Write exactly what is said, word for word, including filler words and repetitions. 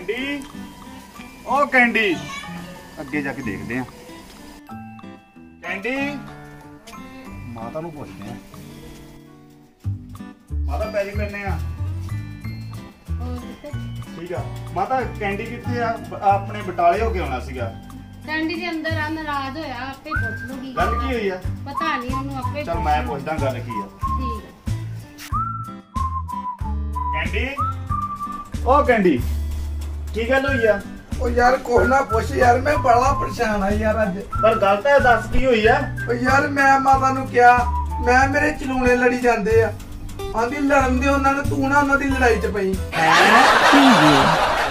Candy ओ candy अगे जाके देखते हैं। कैंडी माता नूं पुछदे हैं। माता पैरी करने आ ठीक है। माता कैंडी कित्थे आ? अपने बटाले हो के आना सीगा। कैंडी दे अंदर आ नाराज होया आपे पुछ लूगी गल की हुई है पता नहीं ओनू आपे चल मैं पुछदा गल की है। ठीक है कैंडी ओ कैंडी की गल हुई है? ओ यार कोई ना पुछ यार मैं बड़ा परेशान है यार अज। पर गल तां दस की हुई है? ओ यार मैं माता नूं कहा मैं मेरे चलूने लड़ी जांदे आ आंदी लड़न दे उन्हां ने तू ना उन्हां दी लड़ाई च पई।